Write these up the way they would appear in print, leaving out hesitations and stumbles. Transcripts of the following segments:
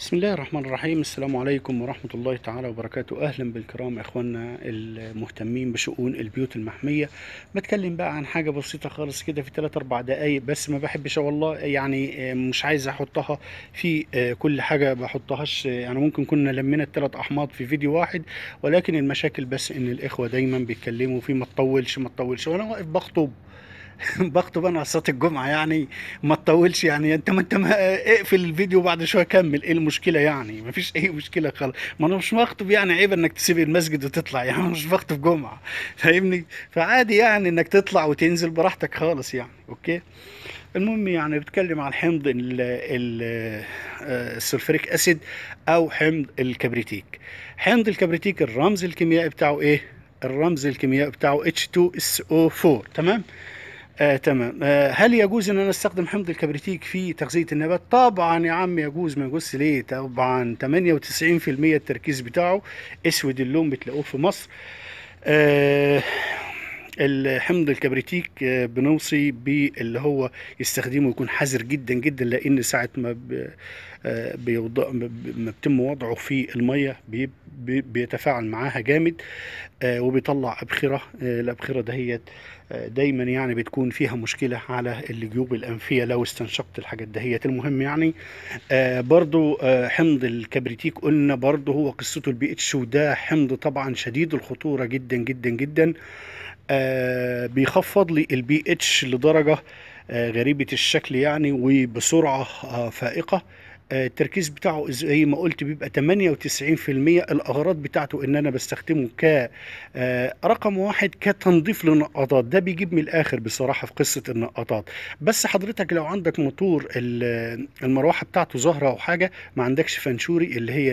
بسم الله الرحمن الرحيم. السلام عليكم ورحمة الله تعالى وبركاته. أهلا بالكرام إخواننا المهتمين بشؤون البيوت المحمية. بتكلم بقى عن حاجة بسيطة خالص كده في 3-4 دقايق بس، ما بحبش والله يعني مش عايز أحطها في كل حاجة بحطهاش. يعني ممكن كنا لمينا الثلاث أحماض في فيديو واحد، ولكن المشاكل بس إن الإخوة دايما بيتكلموا في ما تطولش ما تطولش، وأنا واقف بخطب. بخطب انا على صلاه الجمعه يعني. ما تطولش يعني، انت اقفل الفيديو بعد شويه كمل. ايه المشكله يعني؟ ما فيش اي مشكله خالص. ما انا مش بخطب يعني عيب انك تسيب المسجد وتطلع يعني. أنا مش بخطب جمعه فاهمني؟ فعادي يعني انك تطلع وتنزل براحتك خالص يعني. اوكي. المهم يعني بتكلم عن حمض السلفريك اسيد او حمض الكبريتيك. حمض الكبريتيك الرمز الكيميائي بتاعه ايه؟ الرمز الكيميائي بتاعه H2SO4. تمام. تمام. هل يجوز ان انا استخدم حمض الكبريتيك في تغذية النبات؟ طبعا يا عم يجوز. ما يجوز ليه؟ طبعا 98% التركيز بتاعه اسود اللون، بتلاقوه في مصر. آه الحمض الكبريتيك بنوصي باللي هو يستخدمه، يكون حذر جدا جدا، لان ساعة ما ما بيتم وضعه في المية بيتفاعل معاها جامد. وبيطلع أبخرة. الأبخرة دهيت دايما يعني بتكون فيها مشكلة على الجيوب الأنفية لو استنشقت الحاجات دهيت. المهم يعني برضو حمض الكبريتيك قلنا برضو هو قصته البي اتش، وده حمض طبعا شديد الخطورة جدا جدا جدا. بيخفض لي البي اتش لدرجة غريبة الشكل يعني، وبسرعة فائقة. التركيز بتاعه زي ما قلت بيبقى 98%. الأغراض بتاعته إن أنا بستخدمه ك رقم واحد كتنظيف للنقاطات. ده بيجيب من الآخر بصراحة في قصة النقاطات. بس حضرتك لو عندك موتور المروحة بتاعته ظاهرة أو حاجة، ما عندكش فنشوري اللي هي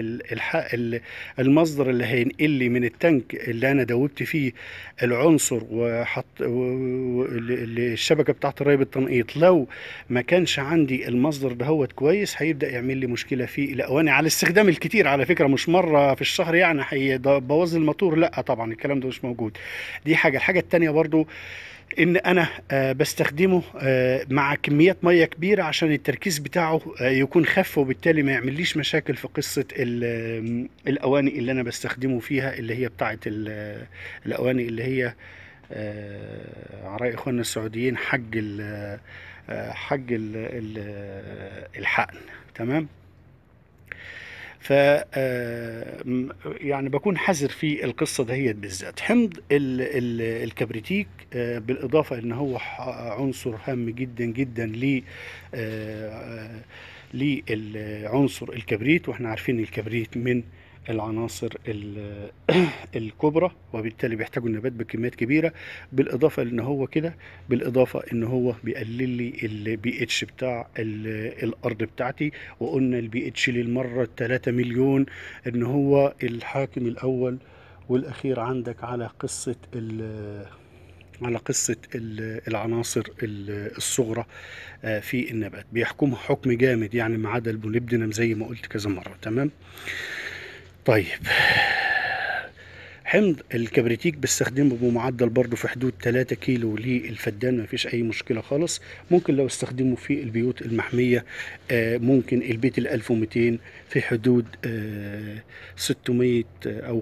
المصدر اللي هينقل لي من التانك اللي انا دوبت فيه العنصر وحط الشبكه بتاعت الري بالتنقيط، لو ما كانش عندي المصدر دهوت كويس هيبدا يعمل لي مشكله في الاواني على الاستخدام الكتير. على فكره مش مره في الشهر يعني هيبوظ الموتور، لا طبعا الكلام ده مش موجود. دي حاجه. الحاجه التانيه برضو ان انا بستخدمه مع كميات ميه كبيره عشان التركيز بتاعه يكون خف، وبالتالي ما يعمليش مشاكل في قصه الاواني اللي انا بستخدمه فيها، اللي هي بتاعه الاواني اللي هي عراء اخواننا السعوديين الحقن. تمام. ف يعني بكون حذر في القصه دهيت بالذات. حمض الكبريتيك بالاضافه ان هو عنصر هام جدا جدا للعنصر الكبريت، واحنا عارفين الكبريت من العناصر الكبرى، وبالتالي بيحتاجوا النبات بكميات كبيره. بالاضافه ان هو كده، بالاضافه ان هو بيقلل لي البي اتش بتاع الارض بتاعتي. وقلنا البي اتش للمره 3 مليون ان هو الحاكم الاول والاخير عندك على قصه العناصر الصغرى في النبات، بيحكمها حكم جامد يعني، ما عدا الموليبدينم زي ما قلت كذا مره. تمام. طيب. حمض الكبريتيك بستخدمه بمعدل برضه في حدود 3 كيلو للفدان، ما فيش اي مشكله خالص. ممكن لو استخدمه في البيوت المحميه ممكن البيت ال 1200 في حدود 600 او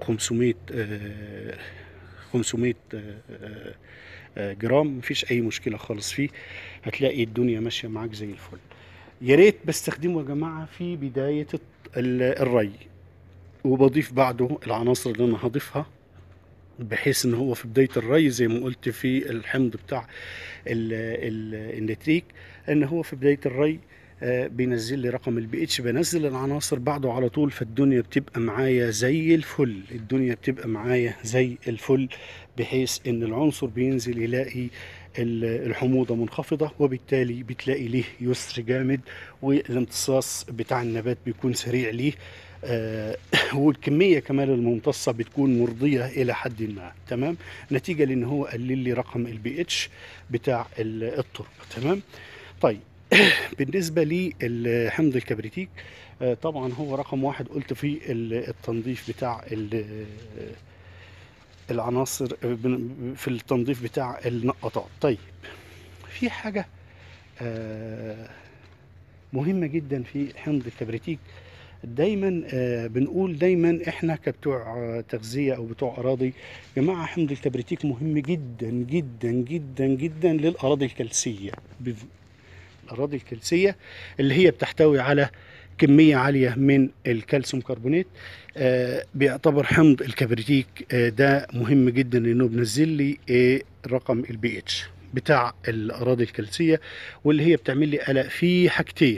500 جرام. مفيش اي مشكله خالص فيه، هتلاقي الدنيا ماشيه معاك زي الفل. يا ريت بستخدمه يا جماعه في بدايه الري، وبضيف بعده العناصر اللي انا هضيفها، بحيث ان هو في بدايه الري زي ما قلت في الحمض بتاع النتريك، ان هو في بدايه الري بينزل لي رقم البي اتش، بنزل العناصر بعده على طول، فالدنيا بتبقى معايا زي الفل. الدنيا بتبقى معايا زي الفل، بحيث ان العنصر بينزل يلاقي الحموضة منخفضة، وبالتالي بتلاقي ليه يسر جامد، والامتصاص بتاع النبات بيكون سريع ليه. آه، والكمية كمان الممتصة بتكون مرضية إلى حد ما. تمام. نتيجة لأن هو قلل لي رقم البي اتش بتاع التربة. تمام. طيب. بالنسبة لحمض الكبريتيك طبعا هو رقم واحد قلت في التنظيف بتاع العناصر، في التنظيف بتاع النقطات. طيب. في حاجة آه، مهمة جدا في حمض الكبريتيك، دايما بنقول دايما احنا كبتوع تغذية او بتوع اراضي، جماعة حمض الكبريتيك مهم جدا جدا جدا جدا للاراضي الكلسية. الاراضي الكلسية اللي هي بتحتوي على كمية عالية من الكالسيوم كربونات، بيعتبر حمض الكبريتيك ده مهم جدا، لانه بنزل لي رقم البي اتش بتاع الاراضي الكلسية، واللي هي بتعمل لي قلق في حاجتين.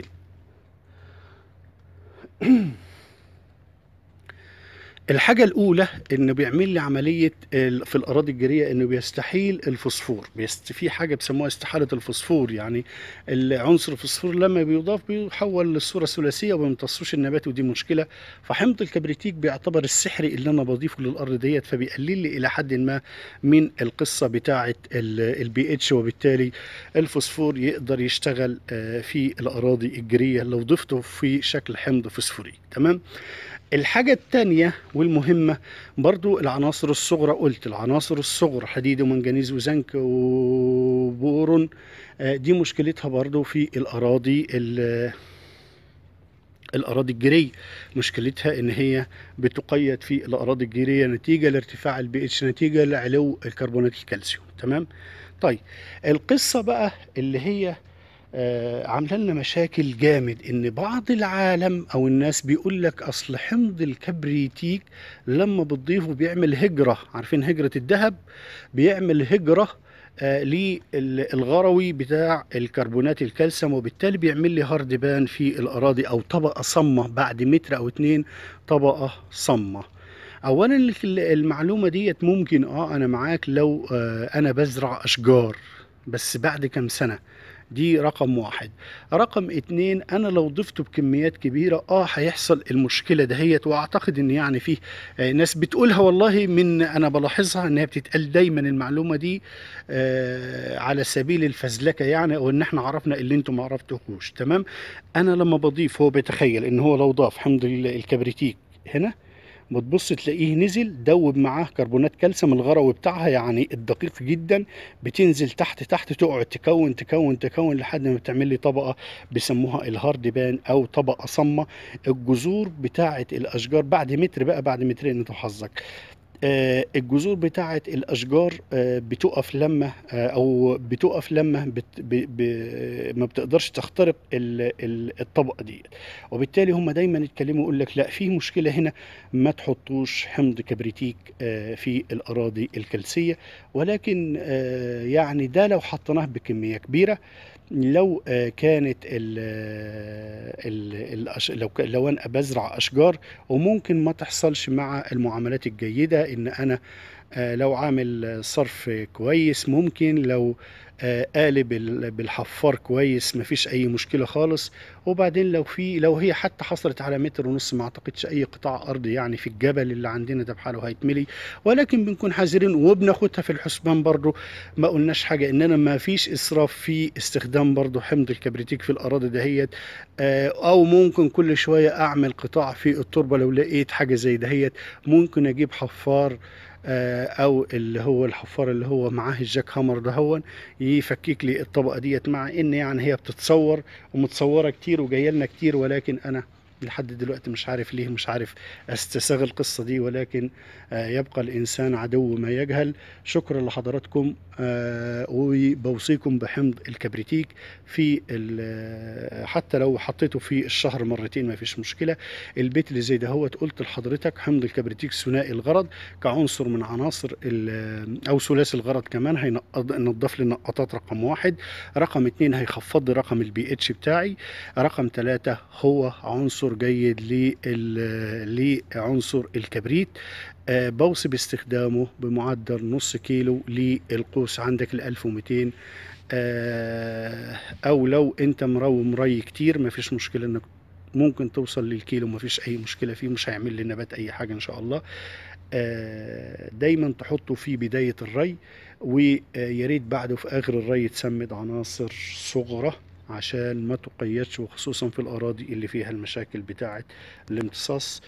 الحاجة الأولى إنه بيعمل لي عملية في الأراضي الجيرية، إنه بيستحيل الفوسفور، في حاجة بيسموها استحالة الفوسفور، يعني العنصر الفوسفور لما بيضاف بيحول للصورة الثلاثية وما بيمتصوش النبات، ودي مشكلة. فحمض الكبريتيك بيعتبر السحري اللي أنا بضيفه للأرض ديت، فبيقلل لي إلى حد ما من القصة بتاعة البي اتش، وبالتالي الفوسفور يقدر يشتغل في الأراضي الجيرية لو ضفته في شكل حمض فوسفوري. تمام. الحاجة التانية والمهمة برضو العناصر الصغرى، قلت العناصر الصغرى حديد ومنجنيز وزنك وبورون، دي مشكلتها برضو في الأراضي الجيرية. مشكلتها إن هي بتقيد في الأراضي الجيرية نتيجة لارتفاع البي اتش، نتيجة لعلو الكربونات الكالسيوم. تمام. طيب، القصة بقى اللي هي عامله لنا مشاكل جامد، ان بعض العالم او الناس بيقول لك اصل حمض الكبريتيك لما بتضيفه بيعمل هجرة، عارفين هجرة الذهب؟ بيعمل هجرة للغروي بتاع الكربونات الكالسيوم، وبالتالي بيعمل لي هارد بان في الاراضي، او طبقة صمة بعد متر او اتنين، طبقة صمة. اولا المعلومة ديت ممكن انا معاك لو انا بزرع اشجار، بس بعد كام سنة. دي رقم واحد. رقم اتنين، انا لو ضفته بكميات كبيرة هيحصل المشكلة دهيت، واعتقد ان يعني فيه ناس بتقولها، والله من انا بلاحظها انها بتتقال دايما المعلومة دي على سبيل الفزلكة يعني، او ان احنا عرفنا اللي انتم ما عرفتوهوش. تمام. انا لما بضيف، هو بيتخيل ان هو لو ضاف حمض الكبريتيك هنا، بتبص تلاقيه نزل دوب معاه كربونات كالسيوم الغروي بتاعها، يعني الدقيق جدا، بتنزل تحت تحت، تقعد تكون تكون تكون لحد ما بتعمل لي طبقه بيسموها الهارد بان، او طبقه صمه. الجذور بتاعه الاشجار بعد متر بقى، بعد مترين انت وحظك، الجذور بتاعة الأشجار بتقف لما أو بتقف لما ما بتقدرش تخترق الطبقة دي، وبالتالي هم دايما يتكلموا يقول لك لا، في مشكلة هنا، ما تحطوش حمض كبريتيك في الأراضي الكلسية. ولكن يعني ده لو حطيناه بكمية كبيرة، لو كانت لو انا بزرع اشجار، وممكن ما تحصلش مع المعاملات الجيدة، ان انا لو عامل صرف كويس، ممكن لو قالب بالحفار كويس مفيش اي مشكلة خالص. وبعدين لو هي حتى حصلت على متر ونص، ما اعتقدش اي قطاع ارض يعني في الجبل اللي عندنا ده بحاله هيتملي، ولكن بنكون حذرين وبناخدها في الحسبان برضو. ما قلناش حاجة اننا ما فيش اسراف في استخدام برضو حمض الكبريتيك في الاراضي دهيت، او ممكن كل شوية اعمل قطاع في التربة، لو لقيت حاجة زي دهيت ممكن اجيب حفار، او اللي هو الحفار اللي هو معاه الجاك هامر ده، هو يفكك لي الطبقة ديت، مع ان يعني هي بتتصور ومتصورة كتير وجاية لنا كتير، ولكن انا لحد دلوقتي مش عارف ليه، مش عارف استساغ القصة دي. ولكن يبقى الإنسان عدو ما يجهل. شكرا لحضراتكم، وبوصيكم بحمض الكبريتيك في حتى لو حطيته في الشهر مرتين ما فيش مشكلة. البيت اللي زي ده هو قلت لحضرتك حمض الكبريتيك ثنائي الغرض كعنصر من عناصر أو ثلاثي الغرض كمان، هينضف لي النقاطات رقم واحد. رقم اتنين، هيخفض لي رقم البي اتش بتاعي. رقم ثلاثة، هو عنصر جيد لعنصر الكبريت. بوصي باستخدامه بمعدل نص كيلو للقوس عندك 1200، او لو انت مروم ري كتير مفيش مشكلة، انك ممكن توصل للكيلو، مفيش اي مشكلة فيه، مش هيعمل للنبات اي حاجة ان شاء الله. دايما تحطه في بداية الري، وياريت بعده في اخر الري تسمد عناصر صغرى عشان ما تقيدش، وخصوصا في الأراضي اللي فيها المشاكل بتاعة الامتصاص،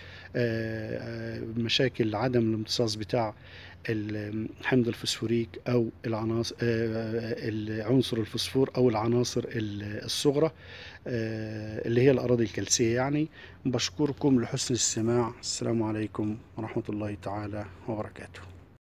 مشاكل عدم الامتصاص بتاع حمض الفسفوريك أو العناصر، عنصر الفسفور أو العناصر الصغرى، اللي هي الأراضي الكلسية يعني. بشكركم لحسن السماع. السلام عليكم ورحمة الله تعالى وبركاته.